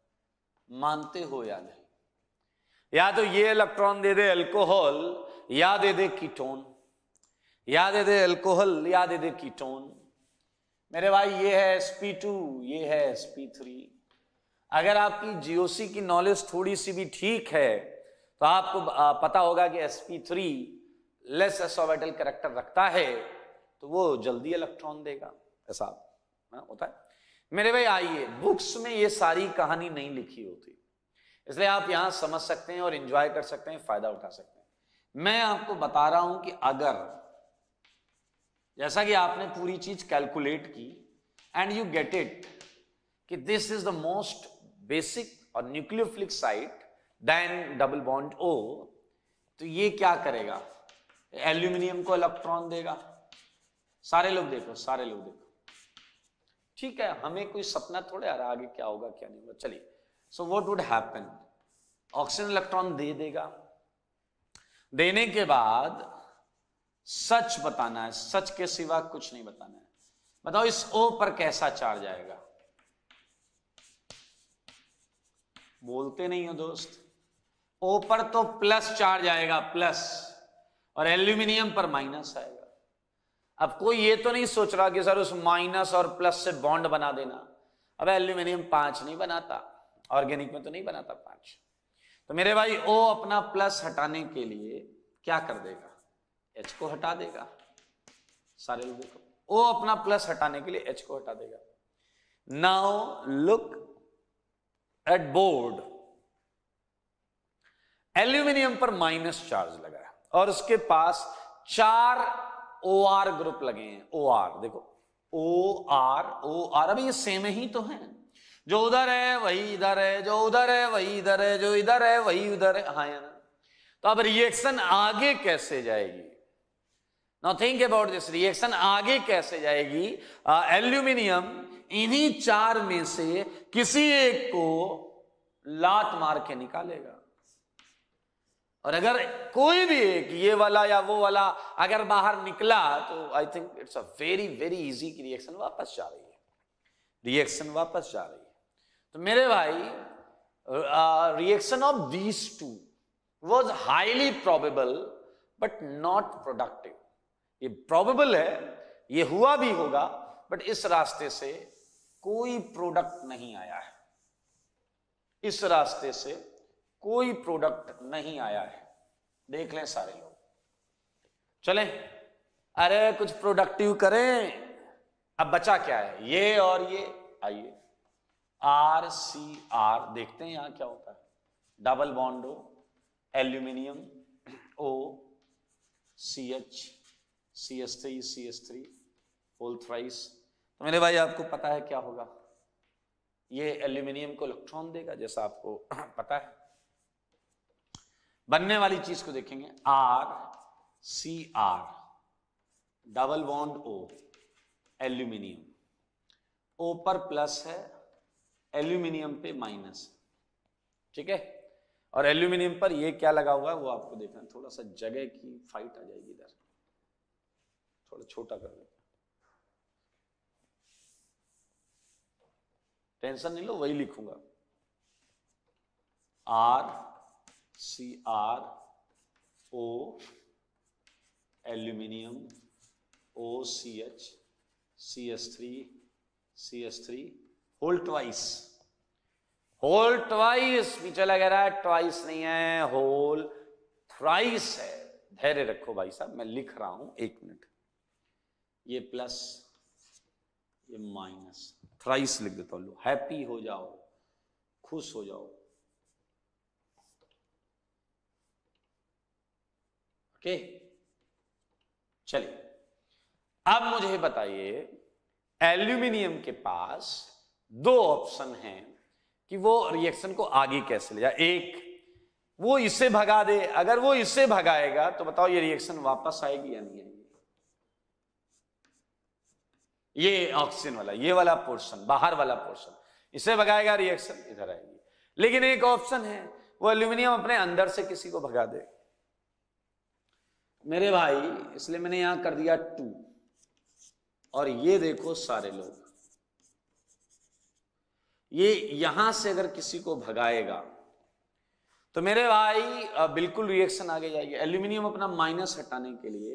मानते हो या नहीं? या तो ये इलेक्ट्रॉन दे दे अल्कोहल, या दे दे कीटोन, या दे दे अल्कोहल, या दे दे कीटोन। मेरे भाई ये है sp2, ये है sp3। अगर आपकी जीओसी की नॉलेज थोड़ी सी भी ठीक है तो आपको पता होगा कि sp3 less s orbital character रखता है, तो वो जल्दी इलेक्ट्रॉन देगा। ऐसा होता है। मेरे भाई आइए, बुक्स में ये सारी कहानी नहीं लिखी होती, इसलिए आप यहां समझ सकते हैं और एंजॉय कर सकते हैं, फायदा उठा सकते हैं। मैं आपको बता रहा हूं कि अगर जैसा कि आपने पूरी चीज कैलकुलेट की एंड यू गेट इट कि this is the most basic और nucleophilic site then double bond O, तो ये क्या करेगा? एल्यूमिनियम को इलेक्ट्रॉन देगा। सारे लोग देखो, सारे लोग देखो, ठीक है। हमें कोई सपना थोड़े आ रहा आगे क्या होगा क्या नहीं होगा। चलिए, so what would happen, oxygen electron दे देगा। देने के बाद सच बताना है, सच के सिवा कुछ नहीं बताना है। बताओ इस O पर कैसा चार्ज आएगा? बोलते नहीं हो दोस्त। O पर तो प्लस चार्ज आएगा, प्लस, और एल्यूमिनियम पर माइनस आएगा। अब कोई ये तो नहीं सोच रहा कि सर उस माइनस और प्लस से बॉन्ड बना देना। अब एल्यूमिनियम 5 नहीं बनाता, ऑर्गेनिक में तो नहीं बनाता 5। तो मेरे भाई O अपना प्लस हटाने के लिए क्या कर देगा? H को हटा देगा। सारे लोग देखो, O अपना प्लस हटाने के लिए H को हटा देगा। Now look at board, aluminium पर माइनस चार्ज लगा है और उसके पास 4 OR ग्रुप लगे हैं। OR देखो, OR, अभी ये सेम ही तो है। जो उधर है वही इधर है, जो उधर है वही इधर है, जो इधर है वही उधर है। हाँ या ना? तो अब रिएक्शन आगे कैसे जाएगी? Now think about this, reaction आगे कैसे जाएगी? एल्यूमिनियम इन्हीं 4 में से किसी एक को लात मार के निकालेगा, और अगर कोई भी एक, ये वाला या वो वाला अगर बाहर निकला, तो I think it's a very very easy की रिएक्शन वापस जा रही है, रिएक्शन वापस जा रही है। तो मेरे भाई reaction of these two was highly probable but not productive. ये प्रोबेबल है, ये हुआ भी होगा, बट इस रास्ते से कोई प्रोडक्ट नहीं आया है, इस रास्ते से कोई प्रोडक्ट नहीं आया है। देख लें सारे लोग, चलें, अरे कुछ प्रोडक्टिव करें। अब बचा क्या है? ये और ये। आइए RCR देखते हैं यहां क्या होता है। Double bond O, aluminium O, CH, CH3 whole thrice. तो मेरे भाई आपको पता है क्या होगा? ये एल्यूमिनियम को इलेक्ट्रॉन देगा, जैसा आपको पता है। बनने वाली चीज को देखेंगे, RCR, double bond O, aluminium, O पर प्लस है, एल्यूमिनियम पे माइनस, ठीक है, और एल्यूमिनियम पर ये क्या लगा हुआ है वो आपको देखना। थोड़ा सा जगह की फाइट आ जाएगी इधर, थोड़ा छोटा कर दो, टेंशन नहीं लो, वही लिखूंगा। RCrO aluminium OCH CH3 whole twice, whole twice पीछे लग रहा है, ट्वाइस नहीं है, होल थ्राइस है। धैर्य रखो भाई साहब, मैं लिख रहा हूं, एक मिनट। ये प्लस ये माइनस, थ्राइस लिख देता हूं। हैप्पी हो जाओ, खुश हो जाओ, ओके। चलिए अब मुझे बताइए, एल्यूमिनियम के पास दो ऑप्शन हैं कि वो रिएक्शन को आगे कैसे ले जाए। एक, वो इसे भगा दे, अगर वो इसे भगाएगा तो बताओ ये रिएक्शन वापस आएगी या नहीं आएगी। ये ऑक्सीजन वाला, ये वाला पोर्शन, बाहर वाला पोर्शन, इसे भगाएगा, रिएक्शन इधर आएगी। लेकिन एक ऑप्शन है, वो एल्यूमिनियम अपने अंदर से किसी को भगा दे। मेरे भाई इसलिए मैंने यहां कर दिया 2, और ये देखो सारे लोग, ये यहां से अगर किसी को भगाएगा तो मेरे भाई बिल्कुल रिएक्शन आगे जाएगी। एल्यूमिनियम अपना माइनस हटाने के लिए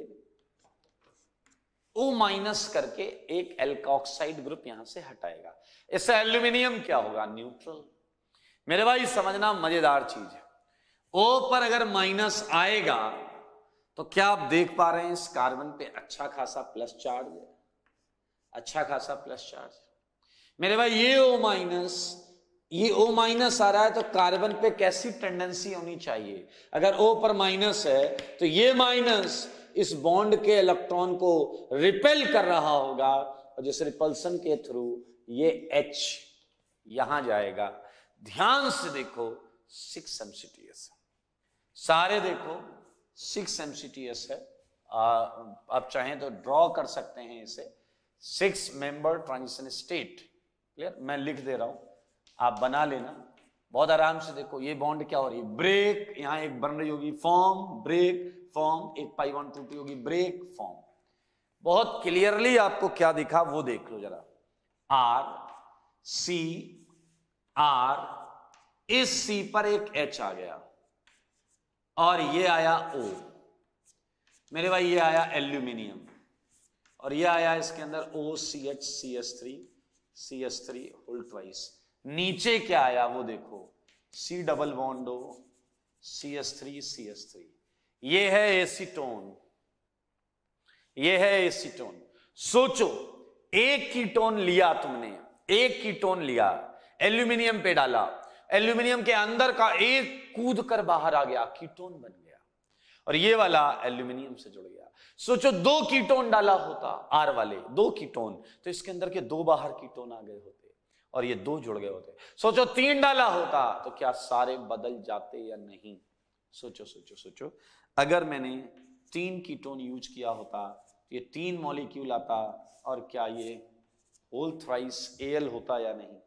O माइनस करके एक एल्कोक्साइड ग्रुप यहां से हटाएगा। इससे एल्यूमिनियम क्या होगा, न्यूट्रल। मेरे भाई समझना मजेदार चीज है, O पर अगर माइनस आएगा तो क्या आप देख पा रहे हैं इस कार्बन पे अच्छा खासा प्लस चार्ज है, अच्छा खासा प्लस चार्ज। मेरे भाई ये O माइनस आ रहा है तो कार्बन पे कैसी टेंडेंसी होनी चाहिए, अगर O पर माइनस है तो ये माइनस इस बॉन्ड के इलेक्ट्रॉन को रिपेल कर रहा होगा, और जिस रिपल्सन के थ्रू ये H यहां जाएगा। ध्यान से देखो 6 MCTS, सारे देखो 6 MCTS है। आप चाहें तो ड्रॉ कर सकते हैं इसे, 6 मेंबर ट्रांजिशन स्टेट। क्लियर, मैं लिख दे रहा हूं, आप बना लेना बहुत आराम से। देखो ये बॉन्ड क्या हो रही है, ब्रेक, यहां एक बन रही होगी फॉर्म, ब्रेक फॉर्म, एक पाई बॉन्ड टूटी होगी, ब्रेक फॉर्म। बहुत क्लियरली आपको क्या दिखा वो देख लो जरा। RCr, इस C पर एक H आ गया और ये आया O। मेरे भाई ये आया एल्यूमिनियम और ये आया इसके अंदर OCH CH3 होल ट्वाइस। नीचे क्या आया वो देखो, C double bond O CH3। ये है एसीटोन, ये है एसीटोन। सोचो एक कीटोन लिया तुमने, एक कीटोन लिया, एल्यूमिनियम पे डाला, एल्यूमिनियम के अंदर का एक कूद कर बाहर आ गया, कीटोन बन गया, और ये वाला एल्यूमिनियम से जुड़ गया। सोचो 2 कीटोन डाला होता, R वाले 2 कीटोन, तो इसके अंदर के 2 बाहर कीटोन आ गए होते और ये 2 जुड़ गए होते। सोचो 3 डाला होता तो क्या सारे बदल जाते या नहीं। सोचो सोचो सोचो, अगर मैंने 3 कीटोन यूज किया होता ये 3 मॉलिक्यूल आता, और क्या ये होल थ्राइस Al होता या नहीं।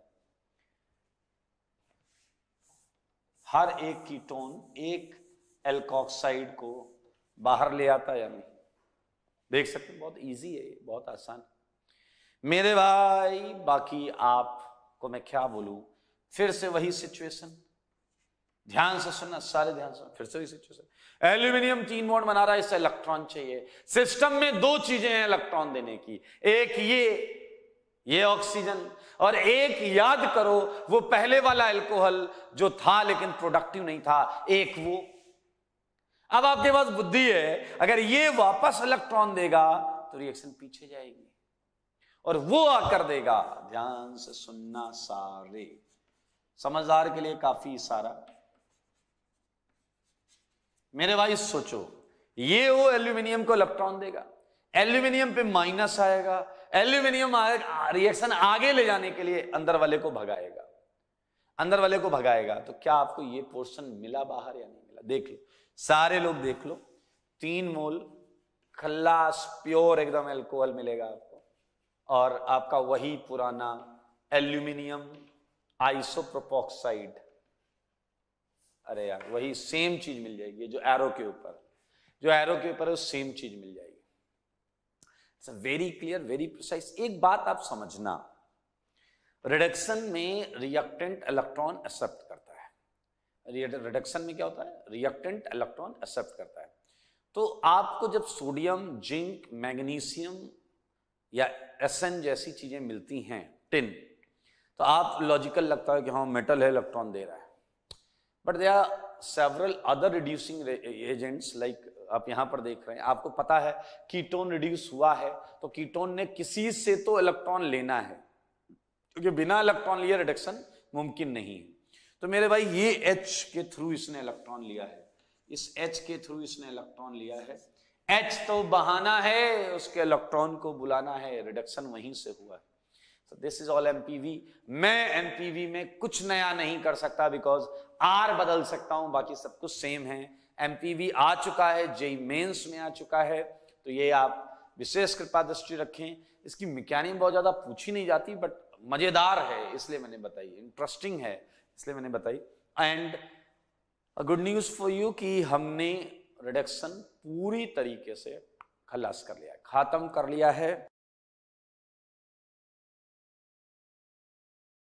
हर एक कीटोन एक एल्कोक्साइड को बाहर ले आता या नहीं। देख सकते हैं, बहुत इजी है, बहुत आसान मेरे भाई। बाकी आपको मैं क्या बोलूं, फिर से वही सिचुएशन, ध्यान से सुनना, सारे ध्यान से, फिर से वही सिचुएशन। एल्यूमिनियम 3 बॉन्ड बना रहा है, इससे इलेक्ट्रॉन चाहिए। सिस्टम में 2 चीजें हैं इलेक्ट्रॉन देने की, एक ये ऑक्सीजन, और एक याद करो वो पहले वाला अल्कोहल जो था लेकिन प्रोडक्टिव नहीं था, एक वो। अब आपके पास बुद्धि है, अगर ये वापस इलेक्ट्रॉन देगा तो रिएक्शन पीछे जाएगी, और वो आकर देगा। ध्यान से सुनना सारे, समझदार के लिए काफी इशारा। मेरे भाई सोचो, ये वो एल्यूमिनियम को इलेक्ट्रॉन देगा, एल्यूमिनियम पे माइनस आएगा, एल्यूमिनियम रिएक्शन आगे ले जाने के लिए अंदर वाले को भगाएगा, अंदर वाले को भगाएगा। तो क्या आपको ये पोर्शन मिला बाहर या नहीं मिला। देख लो सारे लोग, देख लो 3 मोल खल्लास प्योर एकदम अल्कोहल मिलेगा आपको, और आपका वही पुराना एल्यूमिनियम आइसोप्रोपोक्साइड, अरे यार वही सेम चीज मिल जाएगी, जो एरो के ऊपर, जो एरो के ऊपर है सेम चीज मिल जाएगी। It's very clear, very precise. एक बात आप समझना, रिडक्शन में रिएक्टेंट इलेक्ट्रॉन एक्सेप्ट करता है। रिडक्शन में क्या होता है, रिएक्टेंट इलेक्ट्रॉन एक्सेप्ट करता है। तो आपको जब सोडियम, जिंक, मैग्नीशियम या एसएन जैसी चीजें मिलती हैं, टिन, तो आप लॉजिकल लगता है कि हाँ मेटल है, इलेक्ट्रॉन दे रहा है। But there are several other reducing agents, like आप यहां पर देख रहे हैं, आपको पता है कीटोन रिड्यूस हुआ है, तो कीटोन ने किसी से तो इलेक्ट्रॉन लेना है, क्योंकि बिना इलेक्ट्रॉन लिए रिडक्शन मुमकिन नहीं है। तो मेरे भाई ये H के थ्रू इसने इलेक्ट्रॉन लिया है, इस H के थ्रू इसने इलेक्ट्रॉन लिया है। H तो बहाना है, उसके इलेक्ट्रॉन को बुलाना है, रिडक्शन वहीं से हुआ है। So this is all MPV। मैं MPV में कुछ नया नहीं कर सकता, बिकॉज R बदल सकता हूं, बाकी सब कुछ सेम है। MPV आ चुका है, जेई मेंस में आ चुका है, तो ये आप विशेष कृपा दृष्टि रखें। इसकी मैकेनिक बहुत ज्यादा पूछी नहीं जाती, बट मजेदार है इसलिए मैंने बताई, इंटरेस्टिंग है इसलिए मैंने बताई। And good news for you कि हमने रिडक्शन पूरी तरीके से खलास कर लिया है, खत्म कर लिया है।